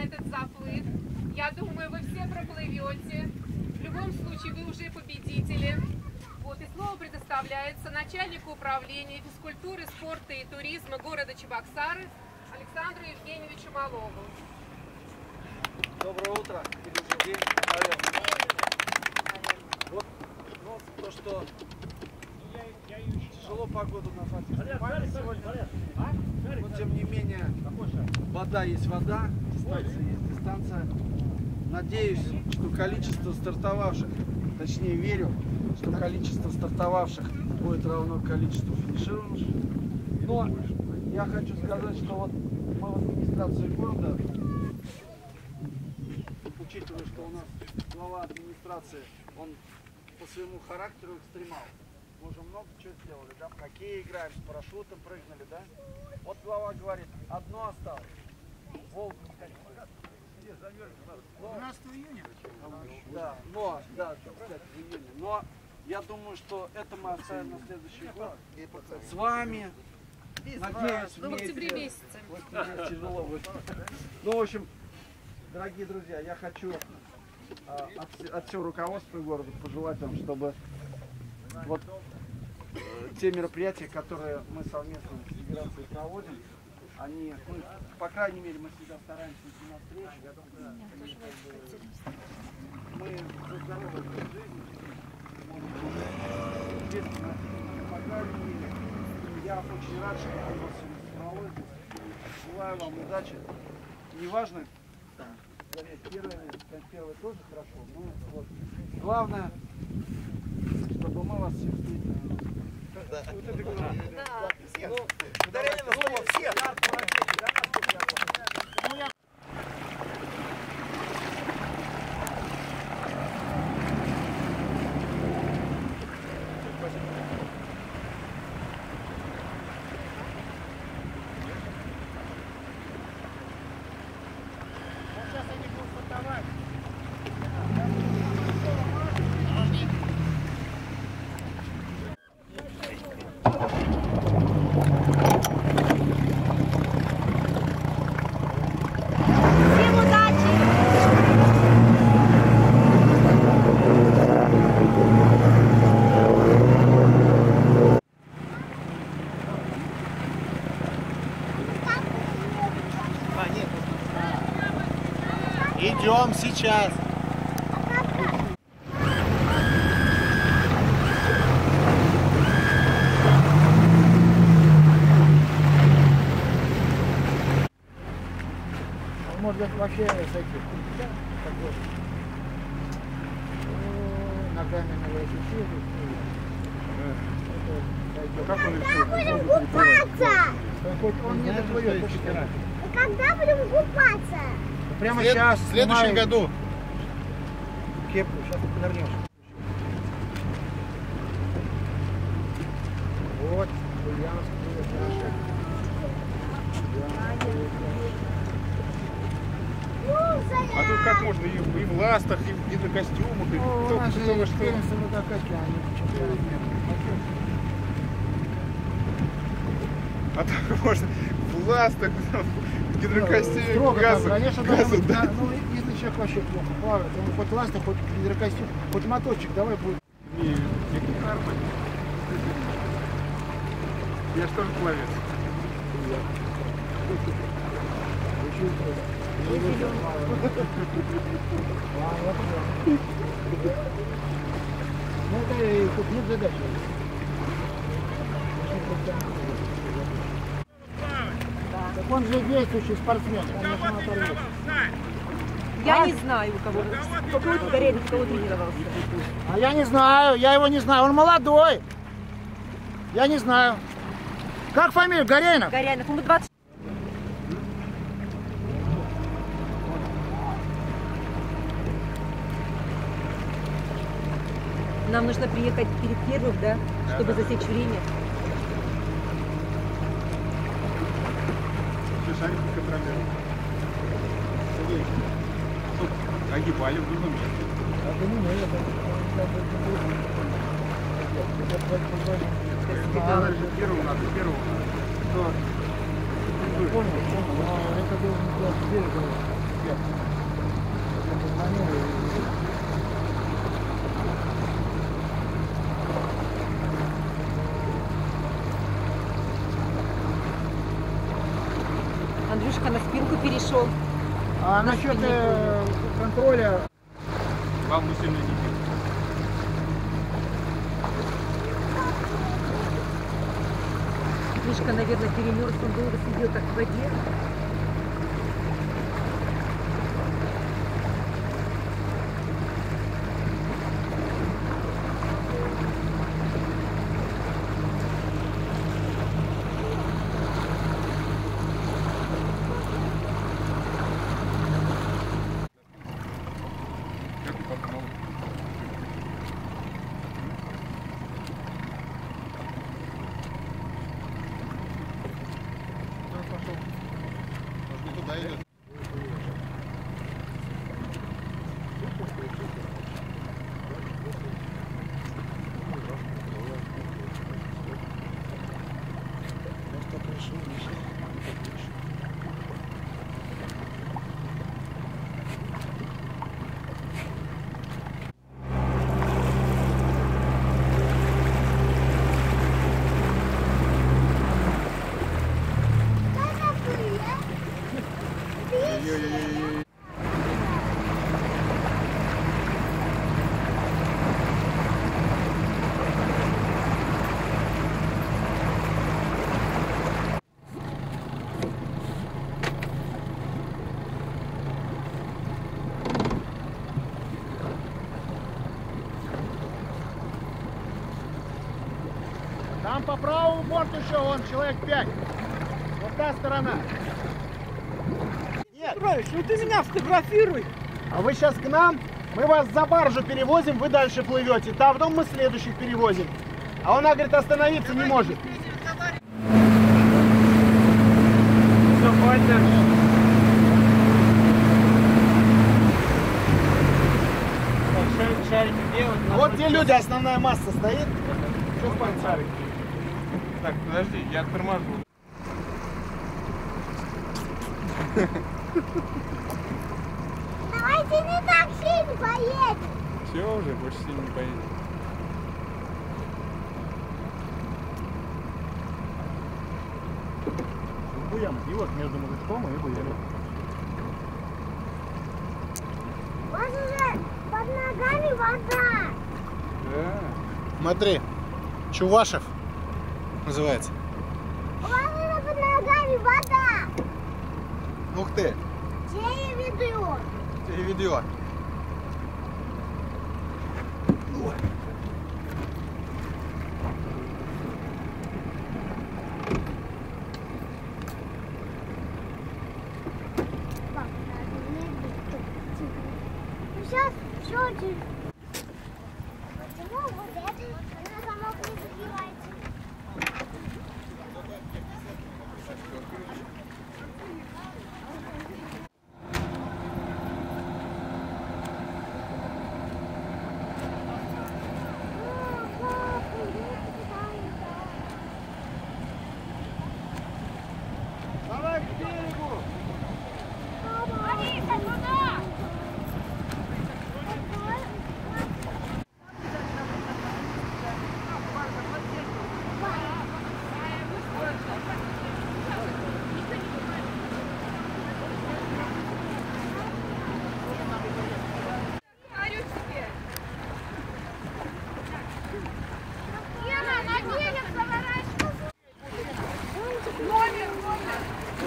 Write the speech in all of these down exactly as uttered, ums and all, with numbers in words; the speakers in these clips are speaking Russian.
этот заплыв. Я думаю, вы все проплывете. В любом случае, вы уже победители. Вот, и слово предоставляется начальнику управления физкультуры, спорта и туризма города Чебоксары Александру Евгеньевичу Малову. Доброе утро, или уже день, наверное. Вот, ну, то, что тяжело погоду назвать экстремальной сегодня, но тем не менее, вода есть вода, дистанция есть дистанция. Надеюсь, что количество стартовавших, точнее верю, что количество стартовавших будет равно количеству финишировавших. Но я хочу сказать, что вот мы в администрации города, учитывая, что у нас глава администрации, он по своему характеру экстремал. Мы уже много чего сделали, да, в хоккей играем, с парашютом прыгнули, да. Вот глава говорит, одно осталось. Волк не хотел. двенадцатого июня? Да, но, да, кстати, в июне. Но я думаю, что это мы оставим на следующий год. С вами. Надеюсь, в октябре месяце. В октябре тяжело будет. Ну, в общем, дорогие друзья, я хочу а, от, от всего руководства города пожелать вам, чтобы вот э, те мероприятия, которые мы совместно с федерацией проводим, они, ну, по крайней мере, мы всегда стараемся идти навстречу. Мы за здоровье жизни, естественно, по крайней мере, я очень рад, что у нас сегодня собралось здесь. Желаю вам удачи. Неважно, там, занять первое место, первое тоже хорошо, но вот. Главное, чтобы мы вас всех встретили. Да. Вот это главное. Да. Всех. Ну, Ударение на слово всех. Идем сейчас. Может вообще с этих ногами на велосипеде. Как он решил? Будем купаться! Он не доплывет. Когда будем купаться? Прямо сейчас. В следующем году. Кепку, сейчас ты подорнешь. Вот, Ульяновск, привет, А тут как можно и, и в ластах, и в гидрокостюмах, и ну, кто, у нас же кто во что. первенство в водокачке, а не чемпионат мира. А так можно в ластах, в гидрокостюме, Строго газу, так, конечно, газу, быть, да. да, ну, если человек вообще плохо плавает, он хоть ластах, хоть гидрокостюм, хоть моточек, давай будет. Не, не нормально. Я же тоже пловец. Ну это и тут нет задачи. Так он же действующий спортсмен, он на моторе. Я А? не знаю, у кого. Какой-то Горелик, у кого тренировался. А я не знаю, я его не знаю, он молодой. Я не знаю. Как фамилия? Горяйнов? Горянов, ему двадцать. Нам нужно приехать перед первым, да, чтобы засечь время. Шарики контролируют. Огибали в другом месте. Надо же первого, надо первого. Кто? Понял, понял. Это должен быть берега. Андрюшка на спинку перешел. А насчет э, контроля... Вам сильно не Мишка, наверное, перемерз, он долго сидел так в воде. Там по правому борту еще вон человек пять. Вот та сторона. Нет. Петрович, ну ты меня фотографируй. А вы сейчас к нам, мы вас за баржу перевозим, вы дальше плывете. Там потом мы следующих перевозим. А она, говорит, остановиться не может. Вот где люди, основная масса стоит. Что с пальцами? Так, подожди, я торможу. Давайте не так сильно поедем. Все уже, больше сильно не поедем. Буям, и вот между мужичком и буем. У вас уже под ногами вода. Да. Смотри, Чувашев называется. У вас уже под ногами вода. Ух ты, Телевидео. телевидео. Сейчас счетчик. Почему вот это на замок не закрывается? Давай к берегу. Алиса, туда! Лена, на берег заворачивай. Номер, номер.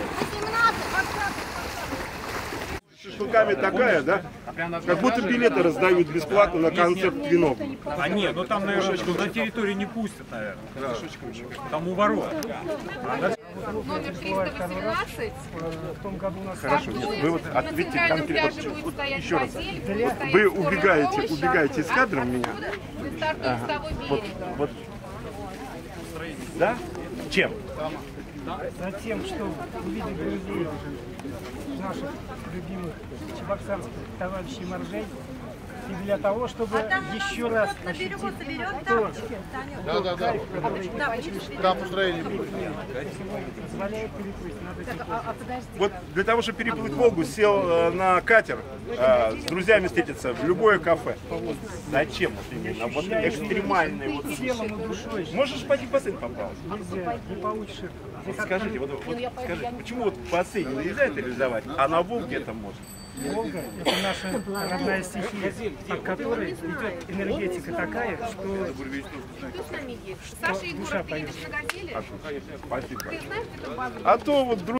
Шашлыками такая, да? Как будто билеты раздают бесплатно на концерт Винов. А нет, ну там, наверное, на территории не пустят, наверное. Там у ворот. Номер триста восемнадцать. Хорошо, нет, вы вот На ответьте центральном конкретно. пляже будет Вот стоять еще раз. базиль, будет стоять Вы скорая убегаете, помощь, убегаете с кадром меня? Оттуда мы стартуем с того Вот, берега. вот. Да? Чем? Затем, что увидеть друзей наших любимых чебоксарских товарищей моржей. И для того, чтобы еще раз ощутить то, Да, да, да. Там устроение будет. позволяет переплыть. Надо переплыть. Вот для того, чтобы переплыть Волгу, сел э, на катер, э, с друзьями встретиться в любое кафе. Зачем вот именно? Вот экстремальный вот. Телом и душой Можешь пойти в бассейн поплавать? нельзя, не получишь Вот скажите, вот, вот скажите, почему вот в бассейне нельзя это реализовать, а на Волге это можно? Волга – это наша родная стихия, от которой идет энергетика такая, что Кто с нами едет? Саша Егоров, ты едешь на газели? Спасибо. Ты знаешь, где тут база? А то вот друг